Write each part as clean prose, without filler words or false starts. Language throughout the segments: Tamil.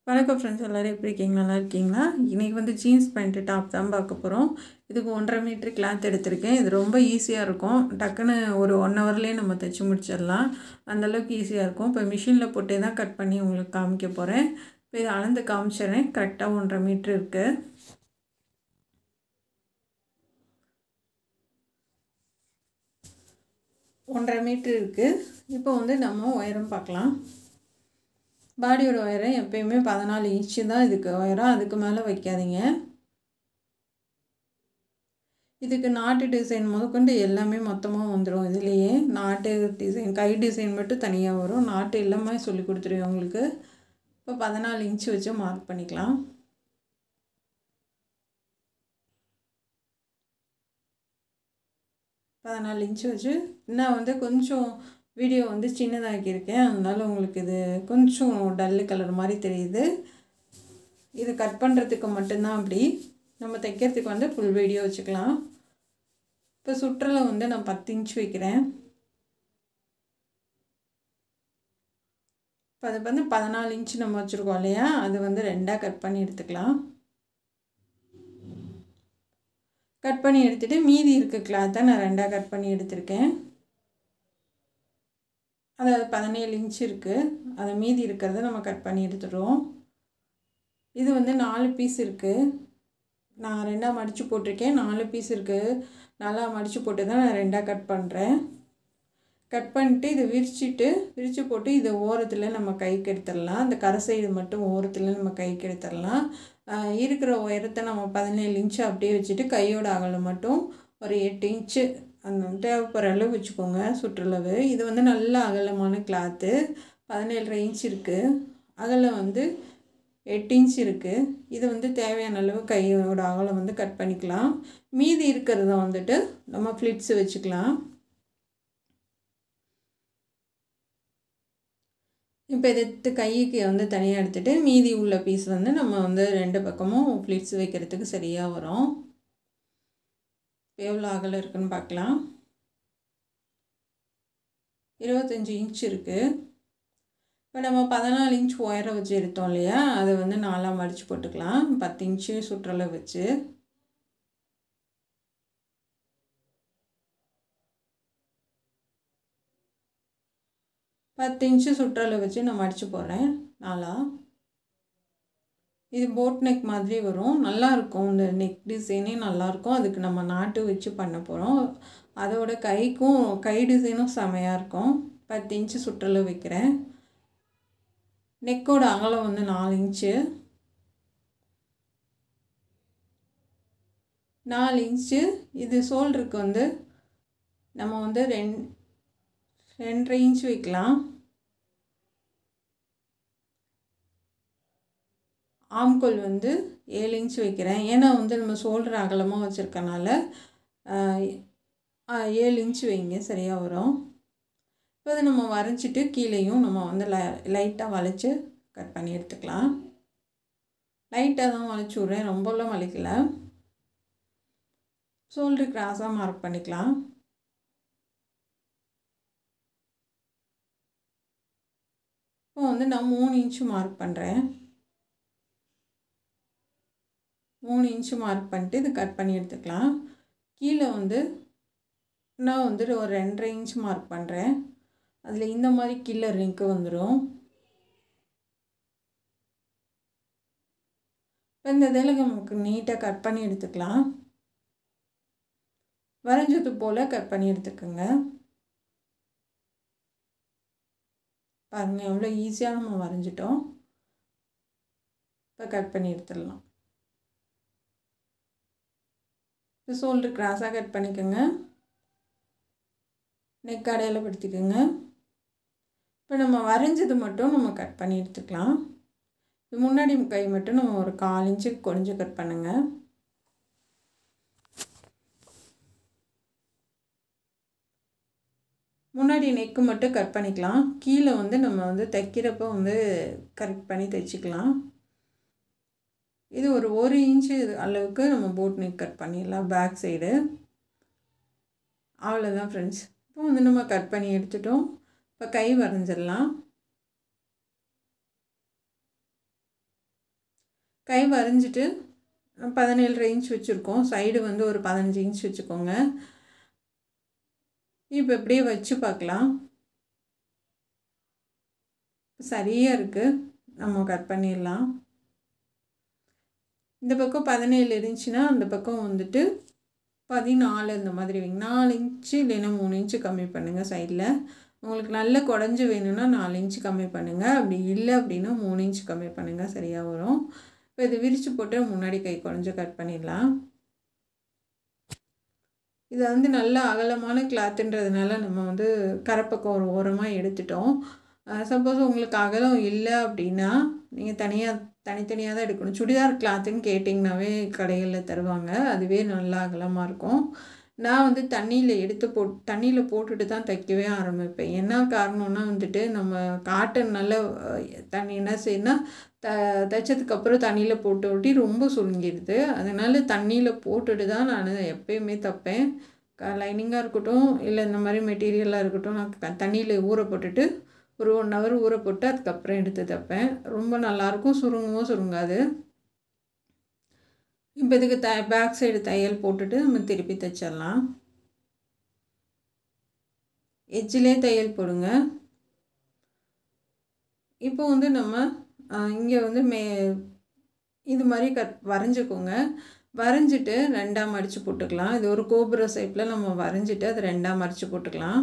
வணக்கம் ஃப்ரெண்ட்ஸ், எல்லோரும் எப்படி இருக்கீங்க? நல்லா இருக்கீங்களா? இன்றைக்கி வந்து ஜீன்ஸ் பேண்ட்டு டாப் தான் பார்க்க போகிறோம். இதுக்கு 1.5 மீட்டர் கிளாத் எடுத்திருக்கேன். இது ரொம்ப ஈஸியாக இருக்கும். டக்குன்னு ஒரு 1 ஹவர்லேயே நம்ம தைச்சி முடிச்சிடலாம். அந்தளவுக்கு ஈஸியாக இருக்கும். இப்போ மிஷினில் போட்டே தான் கட் பண்ணி உங்களுக்கு காமிக்க போகிறேன். இப்போ இதை அளந்து காமிச்சிடுறேன். கரெக்டாக 1.5 மீட்ரு இருக்குது. ஒன்றரை மீட்ரு இருக்குது. இப்போ வந்து நம்ம உயரம் பார்க்கலாம். பாடியோட உயரம் எப்பயுமே 14 இன்ச்சு தான் இதுக்கு உயரம். அதுக்கு மேலே வைக்காதீங்க. இதுக்கு நாட்டு டிசைன் முதற்கொண்டு எல்லாமே மொத்தமாக வந்துடும். இதுலேயே நாட்டு டிசைன், கை டிசைன் மட்டும் தனியாக வரும். நாட்டு எல்லாமே சொல்லி கொடுத்துருவேன் உங்களுக்கு. இப்போ 14 இன்ச்சு வச்சு மார்க் பண்ணிக்கலாம். இன்ச்சு வச்சு நான் வந்து கொஞ்சம் வீடியோ வந்து சின்னதாக்கியிருக்கேன். அதனால் உங்களுக்கு இது கொஞ்சம் டல்லு கலர் மாதிரி தெரியுது. இது கட் பண்ணுறதுக்கு மட்டும்தான். அப்படி நம்ம தைக்கிறதுக்கு வந்து ஃபுல் வீடியோ வச்சுக்கலாம். இப்போ சுற்றலை வந்து நான் 10 இன்ச் வைக்கிறேன். இப்போ அது வந்து 14 இன்ச்சு நம்ம வச்சுருக்கோம் இல்லையா, அது வந்து 2ஆக கட் பண்ணி எடுத்துக்கலாம். கட் பண்ணி எடுத்துகிட்டு மீதி இருக்க கிளாத்தை நான் 2ஆக கட் பண்ணி எடுத்திருக்கேன். அதாவது 17 இன்ச்சு இருக்குது. அதை மீதி இருக்கிறத நம்ம கட் பண்ணி எடுத்துடுறோம். இது வந்து 4 பீஸ் இருக்குது. நான் 2ஆக மடித்து போட்டிருக்கேன். 4 பீஸ் இருக்குது. நல்லா மடித்து போட்டு தான் நான் 2ஆக கட் பண்ணுறேன். கட் பண்ணிட்டு இதை விரித்து போட்டு இதை ஓரத்தில் நம்ம கைக்கு எடுத்துடலாம். அந்த கரை சைடு மட்டும் ஓரத்தில் நம்ம கைக்கு எடுத்துடலாம். இருக்கிற உயரத்தை நம்ம 17 இன்ச்சு அப்படியே வச்சுட்டு கையோட அகலம் மட்டும் ஒரு 8 இன்ச்சு அந்த தேவைப்படுற அளவு வச்சுக்கோங்க, சுற்றளவு. இது வந்து நல்ல அகலமான கிளாத்து. 17.5 இன்ச் இருக்குது. அகலம் வந்து 8 இன்ச் இருக்குது. இது வந்து தேவையான அளவு கையோட அகலம் வந்து கட் பண்ணிக்கலாம். மீதி இருக்கிறத வந்துட்டு நம்ம ஃப்ளிட்ஸு வச்சுக்கலாம். இப்போ எடுத்து கைக்கு வந்து தனியாக எடுத்துகிட்டு மீதி உள்ள பீஸ் வந்து நம்ம வந்து 2 பக்கமும் ஃப்ளிட்ஸ் வைக்கிறதுக்கு சரியாக வரும். எவ்வளோ அகலம் இருக்குதுன்னு பார்க்கலாம். 25 இன்ச் இருக்குது. இப்போ நம்ம 14 இன்ச் உயரம் வச்சு எடுத்தோம் இல்லையா, அதை வந்து 4ஆக மடித்து போட்டுக்கலாம். 10 இன்ச்சு சுற்றளவு வச்சு. இன்ச்சு சுற்றளவு வச்சு நான் மடித்து போடுறேன் 4ஆக. இது போட் நெக் மாதிரி வரும். நல்லாயிருக்கும். இந்த நெக் டிசைனே நல்லாயிருக்கும். அதுக்கு நம்ம நாட்டு வச்சு பண்ண போகிறோம். அதோட கை டிசைனும் செமையாக இருக்கும். 10 இன்ச்சு சுற்றளவு வைக்கிறேன். நெக்கோட அகலம் வந்து 4 இன்ச்சு. 4 இன்ச்சு. இது ஷோல்டருக்கு வந்து நம்ம வந்து 2.5 இன்ச் வைக்கலாம். ஆம்கோல் வந்து 7 இன்ச் வைக்கிறேன். ஏன்னா வந்து நம்ம ஷோல்டர் அகலமாக வச்சுருக்கனால 7 இன்ச் வைங்க, சரியாக வரும். இப்போ அதை நம்ம வரைஞ்சிட்டு கீழேயும் நம்ம வந்து லைட்டாக வளைச்சி கட் பண்ணி எடுத்துக்கலாம். லைட்டாக தான் வளைச்சி விட்றேன், ரொம்பலாம் வளைக்கல. ஷோல்டர் கிராஸாக மார்க் பண்ணிக்கலாம். இப்போ வந்து நான் 3 இன்ச்சு மார்க் பண்ணுறேன். 3 இன்ச்சு மார்க் பண்ணிட்டு இது கட் பண்ணி எடுத்துக்கலாம். கீழே வந்து நான் வந்து ஒரு 2.5 இன்ச் மார்க் பண்ணுறேன். அதில் இந்த மாதிரி கீழே ரிங்க்கு வந்துடும். இப்போ இந்த இதில் நமக்கு நீட்டாக கட் பண்ணி எடுத்துக்கலாம். வரைஞ்சது போல் கட் பண்ணி எடுத்துக்கோங்க. பாருங்கள் எவ்வளோ ஈஸியாக நம்ம வரைஞ்சிட்டோம். இப்போ கட் பண்ணி எடுத்துடலாம். இப்போ ஷோல்டர் கிராஸாக கட் பண்ணிக்கோங்க. நெக் அடையாளப்படுத்திக்கோங்க. இப்போ நம்ம வரைஞ்சது மட்டும் நம்ம கட் பண்ணி எடுத்துக்கலாம். இது முன்னாடி கை மட்டும் நம்ம ஒரு 1/4 இன்ச்சு கொஞ்சம் கட் பண்ணுங்கள். முன்னாடி நெக்கு மட்டும் கட் பண்ணிக்கலாம். கீழே வந்து நம்ம வந்து தைக்கிறப்ப வந்து கரெக்ட் பண்ணி தைச்சிக்கலாம். இது ஒரு 1 இன்ச்சு அளவுக்கு நம்ம போட் நெக் கட் பண்ணிடலாம் பேக் சைடு. அவ்வளோதான் ஃப்ரெண்ட்ஸ். இப்போ வந்து நம்ம கட் பண்ணி எடுத்துட்டோம். இப்போ கை வரைஞ்சிடலாம். கை வரைஞ்சிட்டு 17 இன்ச் வச்சுருக்கோம். சைடு வந்து ஒரு 15 இன்ச் வச்சுக்கோங்க. இப்போ இப்படியே வச்சு பார்க்கலாம். சரியாக இருக்குது. நம்ம கட் பண்ணிடலாம். இந்த பக்கம் 17 இருந்துச்சுன்னா அந்த பக்கம் வந்துட்டு 14 இந்த மாதிரி வைங்க. 4 இன்ச்சு இல்லைன்னா 3 இன்ச்சு கம்மி பண்ணுங்கள் சைடில். உங்களுக்கு நல்ல குடஞ்சி வேணும்னா 4 இன்ச்சு கம்மி பண்ணுங்கள். அப்படி இல்லை அப்படின்னா 3 இன்ச்சு கம்மி பண்ணுங்கள், சரியாக வரும். இப்போ இது விரித்து போட்டு முன்னாடி கை குடஞ்சி கட் பண்ணிடலாம். இதை வந்து நல்ல அகலமான கிளாத்துன்றதுனால நம்ம வந்து கரைப்பக்கம் ஒரு ஓரமாக எடுத்துட்டோம். சப்போஸ் உங்களுக்கு அகலம் இல்லை அப்படின்னா நீங்கள் தனித்தனியாக தான் எடுக்கணும். சுடிதார் கிளாத்துன்னு கேட்டிங்கனாவே கடைகளில் தருவாங்க. அதுவே நல்லா அகலமாக இருக்கும். நான் வந்து தண்ணியில் போட்டுட்டு தான் தைக்கவே ஆரம்பிப்பேன். என்ன காரணம்னா வந்துட்டு நம்ம காட்டன் நல்லா தண்ணி என்ன செய்யணும்னா தைச்சதுக்கப்புறம் தண்ணியில் போட்டு ஒட்டி ரொம்ப சுருங்கிடுது. அதனால் தண்ணியில் போட்டுட்டு தான் நான் எப்பயுமே தைப்பேன். லைனிங்காக இருக்கட்டும் இல்லை இந்த மாதிரி மெட்டீரியலாக இருக்கட்டும், நான் தண்ணியில் ஊற போட்டுட்டு ஒரு 1 ஹவர் ஊற போட்டு அதுக்கப்புறம் எடுத்து தைப்பேன். ரொம்ப நல்லாயிருக்கும், சுருங்கவும் சுருங்காது. இப்போ இதுக்கு பேக் சைடு தையல் போட்டுட்டு நம்ம திருப்பி தைச்சிடலாம். எட்ஜிலே தையல் போடுங்க. இப்போ வந்து நம்ம இங்கே வந்து இது மாதிரி வரைஞ்சிக்கோங்க. வரைஞ்சிட்டு 2ஆக மடித்து போட்டுக்கலாம். இது ஒரு கோபுர ஷேப்பில் நம்ம வரைஞ்சிட்டு அதை 2ஆக மடித்து போட்டுக்கலாம்.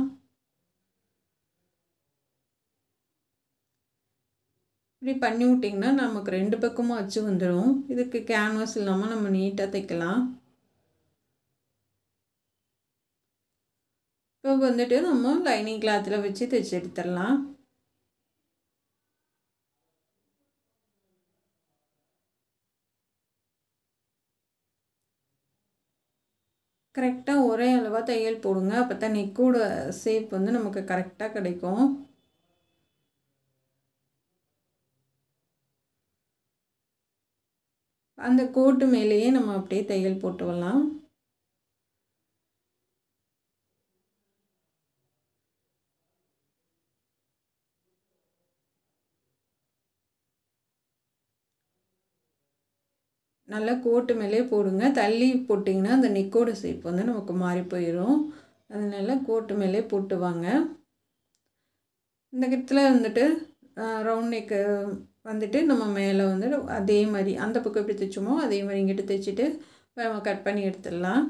இப்படி பண்ணி விட்டிங்கன்னா நமக்கு 2 பக்கமும் அச்சு வந்துடும். இதுக்கு கேன்வாஸ் இல்லாமல் நம்ம நீட்டாக தைக்கலாம். இப்போ வந்துட்டு நம்ம லைனிங் கிளாத்தில் வச்சு தைச்சி எடுத்துடலாம். கரெக்டாக ஒரே அளவாக தையல் போடுங்க. அப்போ தான் நெக்கோட ஷேப் வந்து நமக்கு கரெக்டாக கிடைக்கும். அந்த கோட்டு மேலேயே நம்ம அப்படியே தையல் போட்டு வரலாம். நல்லா கோட்டு மேலே போடுங்க. தள்ளி போட்டிங்கன்னா அந்த நெக்கோட ஷேப் வந்து நமக்கு மாறி போயிடும். அதனால கோட்டு மேலே போட்டு வாங்க. இந்த இடத்துல வந்துட்டு ரவுண்ட் நெக்கு வந்துட்டு நம்ம மேலே வந்து அதே மாதிரி அந்த பக்கம் எப்படி தைச்சோமோ அதே மாதிரி இங்கிட்டு தைச்சிட்டு நம்ம கட் பண்ணி எடுத்துடலாம்.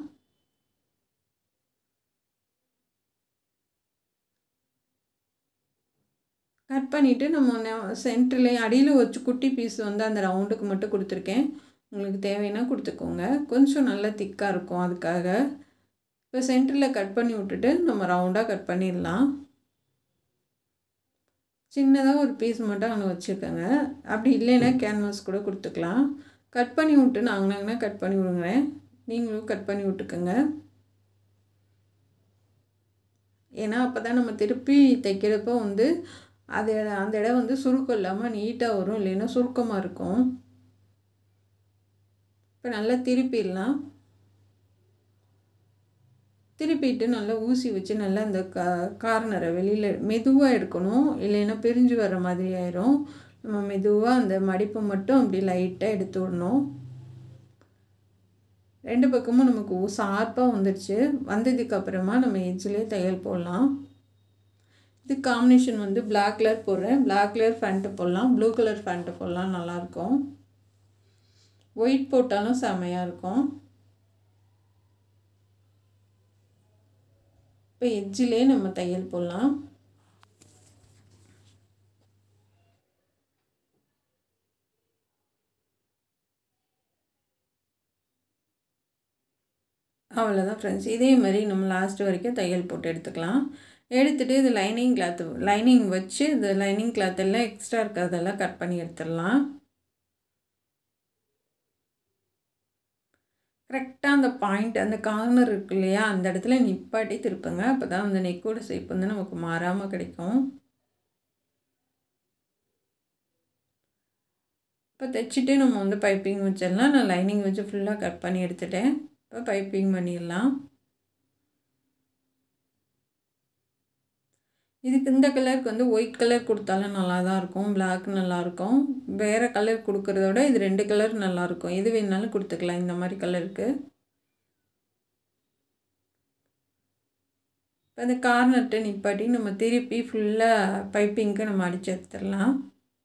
கட் பண்ணிவிட்டு நம்ம சென்டரில் அடியில் வச்சு குட்டி பீஸ் வந்து அந்த ரவுண்டுக்கு மட்டும் கொடுத்துருக்கேன். உங்களுக்கு தேவைன்னா கொடுத்துக்கோங்க. கொஞ்சம் நல்லா திக்காக இருக்கும் அதுக்காக. இப்போ சென்டரில் கட் பண்ணி விட்டுட்டு நம்ம ரவுண்டாக கட் பண்ணிடலாம். சின்னதாக ஒரு பீஸ் மட்டும் அங்கே வச்சுக்கோங்க. அப்படி இல்லைன்னா கேன்வாஸ் கூட கொடுத்துக்கலாம். கட் பண்ணி விட்டு நாங்கள்னா கட் பண்ணி விடுங்கிறேன். நீங்களும் கட் பண்ணி விட்டுக்கோங்க. ஏன்னா அப்போ தான் நம்ம திருப்பி தைக்கிறப்போ வந்து அந்த இடம் வந்து சுருக்கம் இல்லாமல் நீட்டாக வரும், இல்லைன்னா சுருக்கமாக இருக்கும். இப்போ நல்லா திருப்பிடலாம். திருப்பிட்டு நல்லா ஊசி வச்சு நல்லா அந்த கார்னரை வெளியில் மெதுவாக எடுக்கணும், இல்லைன்னா பிரிஞ்சு வர மாதிரி ஆயிரும். நம்ம மெதுவாக அந்த மடிப்பை மட்டும் அப்படி லைட்டாக எடுத்து விடணும். 2 பக்கமும் நமக்கு ஷார்ப்பாக வந்துடுச்சு. வந்ததுக்கப்புறமா நம்ம எட்ஜிலே தையல் போடலாம். இது காம்பினேஷன் வந்து பிளாக் கலர் போடுறேன். பிளாக் கலர் ஃபேண்ட்டு போடலாம், ப்ளூ கலர் ஃபேண்ட்டு போடலாம், நல்லாயிருக்கும். ஒயிட் போட்டாலும் செமையாக இருக்கும். இப்போ எட்ஜிலே நம்ம தையல் போடலாம். அவ்வளோதான் ஃப்ரெண்ட்ஸ். இதே மாதிரி நம்ம லாஸ்ட் வரைக்கும் தையல் போட்டு எடுத்துக்கலாம். எடுத்துகிட்டு இது லைனிங் வச்சு இந்த லைனிங் கிளாத் எல்லாம் எக்ஸ்ட்ரா இருக்கிறதெல்லாம் கட் பண்ணி எடுத்துடலாம். கரெக்டாக அந்த பாயிண்ட் அந்த கார்னர் இருக்கு இல்லையா, அந்த இடத்துல நிப்பாட்டி திருப்புங்க. அப்போ தான் அந்த நெக்கோட ஷேப் வந்து நமக்கு மாறாமல் கிடைக்கும். இப்போ தைச்சிட்டு நம்ம வந்து பைப்பிங் வச்சிடலாம். நான் லைனிங் வச்சு ஃபுல்லாக கட் பண்ணி எடுத்துட்டேன். இப்போ பைப்பிங் பண்ணிடலாம். இதுக்கு இந்த கலருக்கு வந்து ஒயிட் கலர் கொடுத்தாலும் நல்லா தான் இருக்கும், பிளாக் நல்லாயிருக்கும். வேறு கலர் கொடுக்குறத விட இது 2 கலர் நல்லாயிருக்கும். எது வேணாலும் கொடுத்துக்கலாம் இந்த மாதிரி கலருக்கு. இப்போ அந்த கார்னர்கிட்ட நிப்பாட்டி நம்ம திருப்பி ஃபுல்லாக பைப்பிங்க்கு நம்ம அடித்து எடுத்துடலாம்.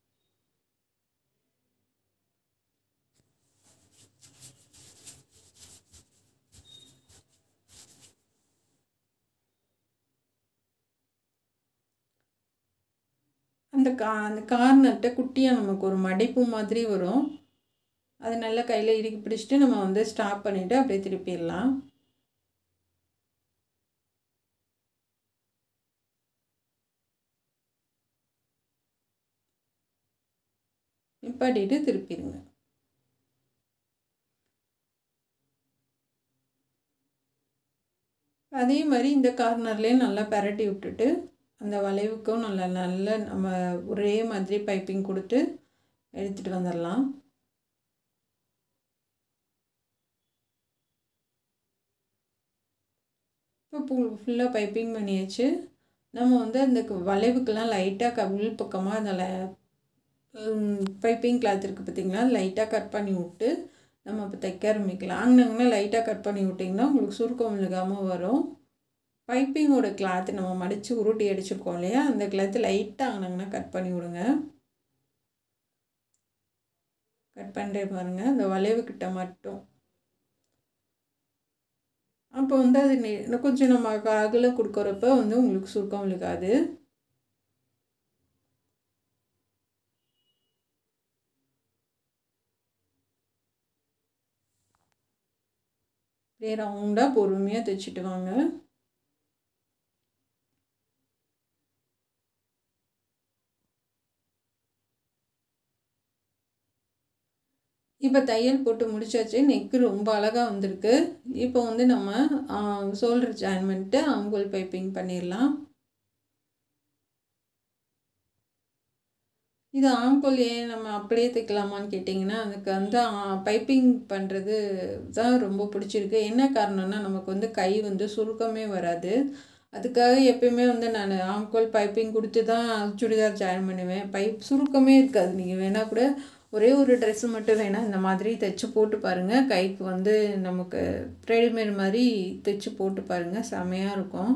அந்த கார்னர்கிட்ட குட்டியாக நமக்கு ஒரு மடிப்பு மாதிரி வரும். அது நல்லா கையில் இறுக்கி பிடிச்சிட்டு நம்ம வந்து ஸ்டாப் பண்ணிவிட்டு அப்படியே திருப்பிடலாம். நிப்பாட்டிட்டு திருப்பிடுங்க. அதே மாதிரி இந்த கார்னர்லேயும் நல்லா பரட்டி விட்டுட்டு அந்த வளைவுக்கும் நல்ல நம்ம ஒரே மாதிரி பைப்பிங் கொடுத்து எடுத்துகிட்டு வந்துடலாம். இப்போ ஃபுல்லாக பைப்பிங் பண்ணியாச்சு. நம்ம வந்து அந்த வளைவுக்கெல்லாம் லைட்டாக உள் பக்கமாக அதில் பைப்பிங் கிளாத் இருக்குது பார்த்திங்களா, லைட்டாக கட் பண்ணி விட்டு நம்ம இப்போ தைக்க ஆரம்பிக்கலாம். அங்கங்கன்னா லைட்டாக கட் பண்ணி விட்டிங்கன்னா உங்களுக்கு சுருக்கம் விழுகாமல் வரும். பைப்பிங்கோட கிளாத்து நம்ம மடித்து உருட்டி அடிச்சிருக்கோம் இல்லையா, அந்த கிளாத்து லைட்டாக அங்கங்கன்னா கட் பண்ணி விடுங்க. கட் பண்ணுறே பாருங்கள், அந்த வளைவுக்கிட்ட மட்டும். அப்போ வந்து அது இன்னும் கொஞ்சம் நம்ம அகலம் கொடுக்குறப்ப வந்து உங்களுக்கு சுருக்கம் விழுகாது. அப்படியே ரவுண்டாக பொறுமையாக தைச்சிட்டு வாங்க. இப்போ தையல் போட்டு முடிச்சாச்சு. நெக்கு ரொம்ப அழகாக வந்திருக்கு. இப்போ வந்து நம்ம ஷோல்டர் ஜாயின் பண்ணிட்டு ஆம்கோல் பைப்பிங் பண்ணிடலாம். இது ஆம்கோல் ஏன் நம்ம அப்படியே தைக்கலாமான்னு கேட்டிங்கன்னா, அதுக்கு வந்து பைப்பிங் பண்ணுறது தான் ரொம்ப பிடிச்சிருக்கு. என்ன காரணம்னா நமக்கு வந்து கை வந்து சுருக்கமே வராது. அதுக்காக எப்பயுமே வந்து நான் ஆம்கோல் பைப்பிங் கொடுத்து தான் சுடிதார் ஜாயின் பண்ணுவேன். சுருக்கமே இருக்காது. நீங்கள் வேணால் கூட ஒரே ஒரு ட்ரெஸ்ஸு மட்டும் வேணால் இந்த மாதிரி தைச்சி போட்டு பாருங்கள். கைக்கு வந்து நமக்கு ரெடிமேட் மாதிரி தைச்சி போட்டு பாருங்கள், செமையாக இருக்கும்.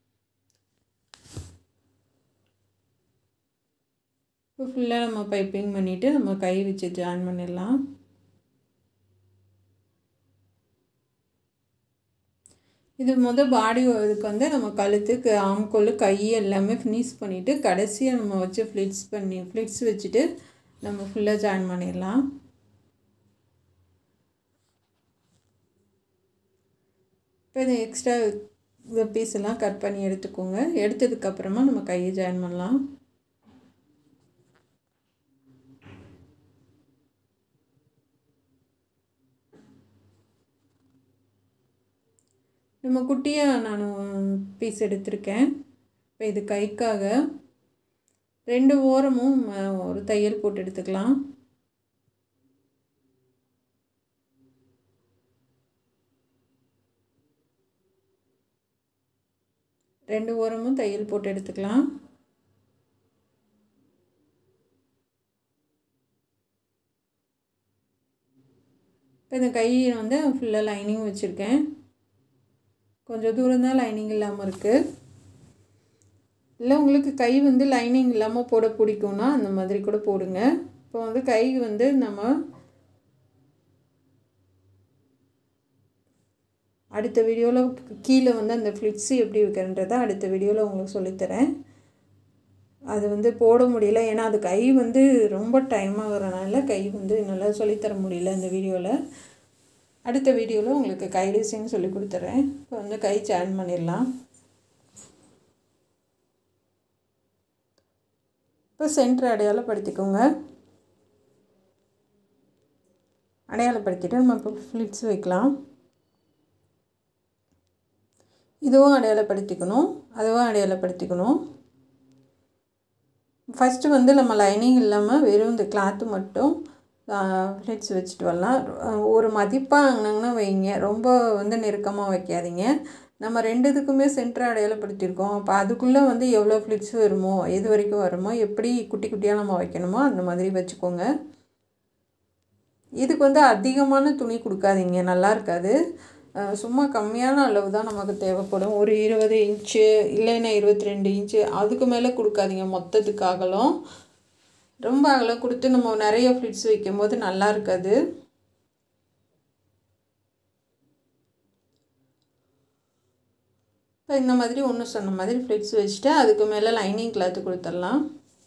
இப்போ ஃபுல்லாக நம்ம பைப்பிங் பண்ணிவிட்டு நம்ம கை வச்சு ஜாயின் பண்ணிடலாம். இது பாடி இதுக்கு வந்து நம்ம கழுத்துக்கு ஆம்கோல் கை எல்லாமே ஃபினிஷ் பண்ணிவிட்டு கடைசியாக நம்ம வச்சு ஃப்ளிட்ஸ் வச்சுட்டு நம்ம ஃபுல்லாக ஜாயின் பண்ணிடலாம். இப்போ இந்த எக்ஸ்ட்ரா இந்த பீஸ் எல்லாம் கட் பண்ணி எடுத்துக்கோங்க. எடுத்ததுக்கப்புறமா நம்ம கையை ஜாயின் பண்ணலாம். நம்ம குட்டியாக நான் பீஸ் எடுத்திருக்கேன். இப்போ இது கைக்காக 2 ஓரமும் ஒரு தையல் போட்டு எடுத்துக்கலாம். ரெண்டு ஓரமும் தையல் போட்டு எடுத்துக்கலாம். இப்போ இந்த கையை வந்து ஃபுல்லாக லைனிங் வச்சுருக்கேன். கொஞ்சம் தூரம் தான் லைனிங் இல்லாமல் இருக்குது. இல்லை உங்களுக்கு கை வந்து லைனிங் இல்லாமல் போட பிடிக்கும்னா அந்த மாதிரி கூட போடுங்க. இப்போ வந்து கை வந்து நம்ம அடுத்த வீடியோவில் கீழே வந்து அந்த ஃப்ளிட்ஸு எப்படி வைக்கிறன்றதை அடுத்த வீடியோவில் உங்களுக்கு சொல்லித்தரேன். அது வந்து போட முடியல, ஏன்னா அது கை வந்து ரொம்ப டைம் ஆகிறனால கை வந்து என்னால் சொல்லித்தர முடியல இந்த வீடியோவில். அடுத்த வீடியோவில் உங்களுக்கு கை டிசைன் சொல்லி கொடுத்துட்றேன். இப்போ வந்து கை ஜாயின் பண்ணிடலாம். இப்போ சென்டர் அடையாளப்படுத்திக்கோங்க. அடையாளப்படுத்திட்டு நம்ம இப்போ ஃப்ளிட்ஸ் வைக்கலாம். இதுவும் அடையாளப்படுத்திக்கணும், அதுவும் அடையாளப்படுத்திக்கணும். ஃபஸ்ட்டு வந்து நம்ம லைனிங் இல்லாமல் வெறும் இந்த கிளாத்து மட்டும் ஃப்ளிட்ஸ் வச்சுட்டு வரலாம். ஒரு மதிப்பாக அங்கங்கன்னா வைங்க, ரொம்ப வந்து நெருக்கமாக வைக்காதீங்க. நம்ம 2 இதுக்குமே சென்டர் அடையாளப்படுத்தியிருக்கோம். அப்போ அதுக்குள்ளே வந்து எவ்வளோ ஃப்ளிட்ஸ் வருமோ, எது வரைக்கும் வருமோ, எப்படி குட்டி குட்டியாக நம்ம வைக்கணுமோ அந்த மாதிரி வச்சுக்கோங்க. இதுக்கு வந்து அதிகமான துணி கொடுக்காதீங்க, நல்லா இருக்காது. சும்மா கம்மியான அளவு தான் நமக்கு தேவைப்படும். ஒரு 20 இன்ச்சு இல்லைன்னா 22 இன்ச்சு, அதுக்கு மேலே கொடுக்காதீங்க. மொத்தத்துக்கு அகலம் ரொம்ப அகலம் கொடுத்து நம்ம நிறைய ஃப்ளிட்ஸ் வைக்கும்போது நல்லா இருக்காது. இப்போ இந்த மாதிரி ஒன்று சொன்ன மாதிரி ஃப்ளிட்ஸ் வச்சுட்டு அதுக்கு மேலே லைனிங் கிளாத்து கொடுத்துடலாம்.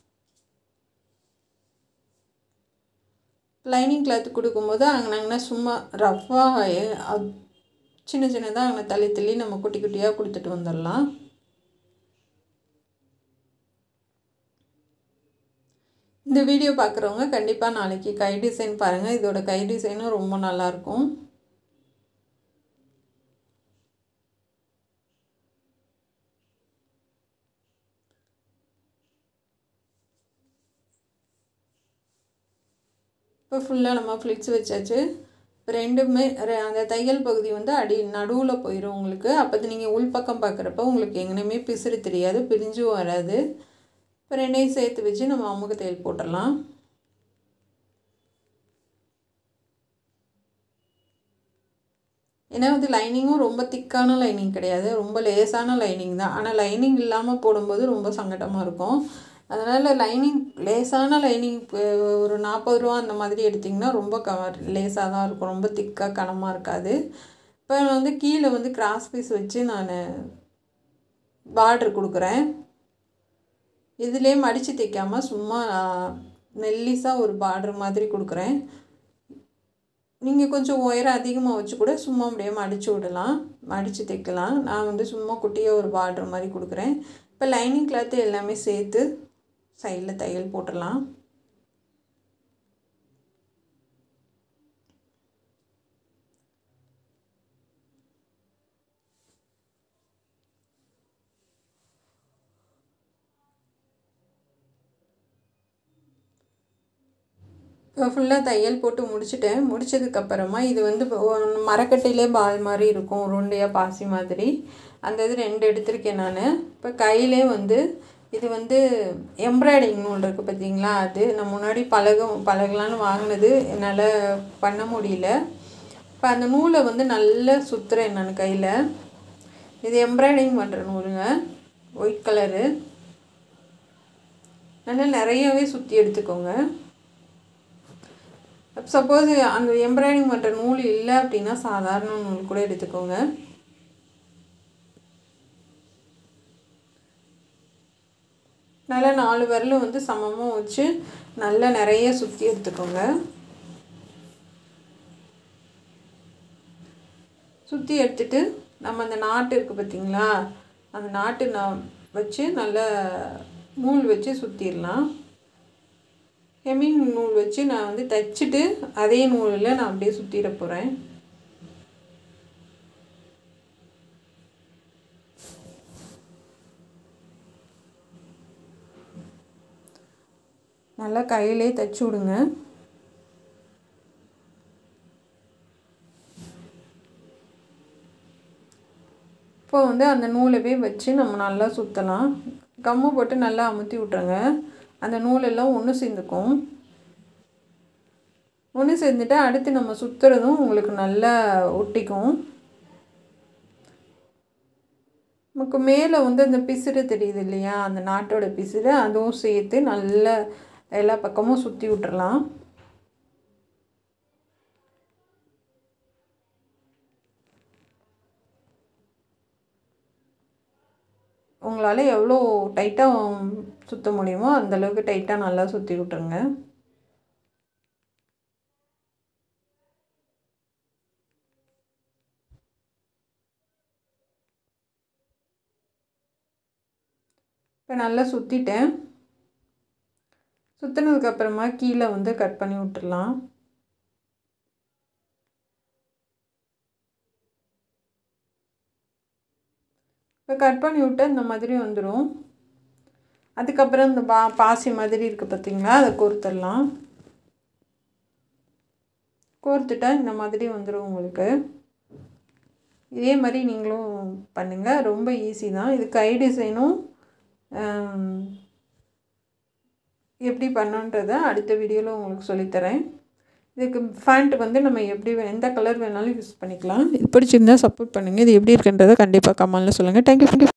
லைனிங் கிளாத்து கொடுக்கும்போது அங்கேனா சும்மா ரஃப்பாக சின்ன சின்னதாக அங்கே தள்ளி நம்ம குட்டி குட்டியாக கொடுத்துட்டு வந்துடலாம். இந்த வீடியோ பார்க்குறவங்க கண்டிப்பாக நாளைக்கு கை டிசைன் பாருங்கள். இதோட கை டிசைனும் ரொம்ப நல்லாயிருக்கும். இப்போ ஃபுல்லாக நம்ம ஃப்ளிட்ஸ் வச்சாச்சு. ரெண்டுமே அந்த தையல் பகுதி வந்து நடுவில் போயிடும் உங்களுக்கு. அப்போ நீங்கள் உள்பக்கம் பார்க்குறப்ப உங்களுக்கு எங்கேயுமே பிசுறு தெரியாது, பிரிஞ்சும் வராது. இப்போ ரெண்டையும் சேர்த்து வச்சு நம்ம அமுக்கு தையல் போட்டுடலாம். ஏன்னா வந்து லைனிங்கும் ரொம்ப திக்கான லைனிங் கிடையாது, ரொம்ப லேசான லைனிங் தான். ஆனால் லைனிங் இல்லாமல் போடும்போது ரொம்ப சங்கடமாக இருக்கும். அதனால் லைனிங் லேசான லைனிங் ஒரு 40 ரூபா அந்த மாதிரி எடுத்திங்கன்னா ரொம்ப லேசாக தான் இருக்கும், ரொம்ப திக்காக கனமாக இருக்காது. இப்போ வந்து கீழே வந்து கிராஸ் பீஸ் வச்சு நான் பார்டர் கொடுக்குறேன். இதிலே மடித்து தைக்காமல் சும்மா மெல்லிஸாக ஒரு பார்டர் மாதிரி கொடுக்குறேன். நீங்கள் கொஞ்சம் உயரம் அதிகமாக வச்சு கூட சும்மா அப்படியே மடித்து விடலாம், மடித்து தைக்கலாம். நான் வந்து சும்மா குட்டியாக ஒரு பார்டர் மாதிரி கொடுக்குறேன். இப்போ லைனிங் கிளாத்து எல்லாமே சேர்த்து சைடில் தையல் போட்டுடலாம். இப்போ ஃபுல்லாக தையல் போட்டு முடிச்சுட்டேன். முடித்ததுக்கப்புறமா இது வந்து மரக்கட்டையிலே பால் மாதிரி இருக்கும், உருண்டையாக பாசி மாதிரி. அந்த இது 2 எடுத்திருக்கேன் நான். இப்போ கையிலே வந்து இது வந்து எம்ப்ராய்டிங் நூல் இருக்குது பார்த்தீங்களா, அது நான் முன்னாடி பழகலான்னு வாங்கினது, என்னால் பண்ண முடியல. இப்போ அந்த நூலை வந்து நல்லா சுற்றுறேன் நான் கையில். இது எம்ப்ராய்டிங் பண்ணுற நூலுங்க, ஒயிட் கலரு. நல்லா நிறையவே சுற்றி எடுத்துக்கோங்க. சப்போஸ் அந்த எம்ப்ராய்டிங் பண்ணுற நூல் இல்லை அப்படின்னா சாதாரண நூல் கூட எடுத்துக்கோங்க. நல்லா 4 விரலும் வந்து சமமாக வச்சு நல்லா நிறைய சுற்றி எடுத்துக்கோங்க. சுற்றி எடுத்துட்டு நம்ம அந்த நாட்டு இருக்குது பார்த்திங்களா, அந்த நாட்டு வச்சு நல்லா நூல் வச்சு சுற்றிடலாம். ஹெம்மிங் நூல் வச்சு நான் வந்து தைச்சிட்டு அதே நூலில் நான் அப்படியே சுற்றிட போகிறேன். நல்லா கையிலே தைச்சி விடுங்க. இப்போ வந்து அந்த நூலவே வச்சு நம்ம நல்லா சுற்றலாம். கம்மு போட்டு நல்லா அமுத்தி விட்ருங்க, அந்த நூலெல்லாம் ஒன்று சேர்ந்துக்கும். ஒன்று சேர்ந்துட்டு அடுத்து நம்ம சுற்றுறதும் உங்களுக்கு நல்லா ஒட்டிக்கும். நமக்கு மேலே வந்து அந்த பிசுறு தெரியுது இல்லையா, அந்த நாட்டோட பிசுறு, அதுவும் சேர்த்து நல்லா எல்லா பக்கமும் சுற்றி விட்டுறலாம். உங்களால் எவ்வளோ டைட்டாக சுற்ற முடியுமோ அந்தளவுக்கு டைட்டாக நல்லா சுற்றி விட்டுருங்க. இப்போ நல்லா சுற்றிட்டேன். சுற்றினதுக்கப்புறமா கீழே வந்து கட் பண்ணி விட்டுடலாம். இப்போ கட் பண்ணி விட்டு இந்த மாதிரி வந்துடும். அதுக்கப்புறம் இந்த பாசி மாதிரி இருக்குது பார்த்திங்களா, அதை கோர்த்துடலாம். கோர்த்துட்டா இந்த மாதிரி வந்துடும் உங்களுக்கு. இதே மாதிரி நீங்களும் பண்ணுங்கள். ரொம்ப ஈஸி தான். இது கை டிசைனும் எப்படி பண்ணுன்றதை அடுத்த வீடியோவில் உங்களுக்கு சொல்லித்தரேன். இதுக்கு ஃபேண்ட் வந்து நம்ம எப்படி எந்த கலர் வேணாலும் யூஸ் பண்ணிக்கலாம். இது பிடிச்சிருந்தால் சப்போர்ட் பண்ணுங்கள். இது எப்படி இருக்குன்றதை கண்டிப்பாக கமெண்ட்டில் சொல்லுங்கள். தேங்க்யூ.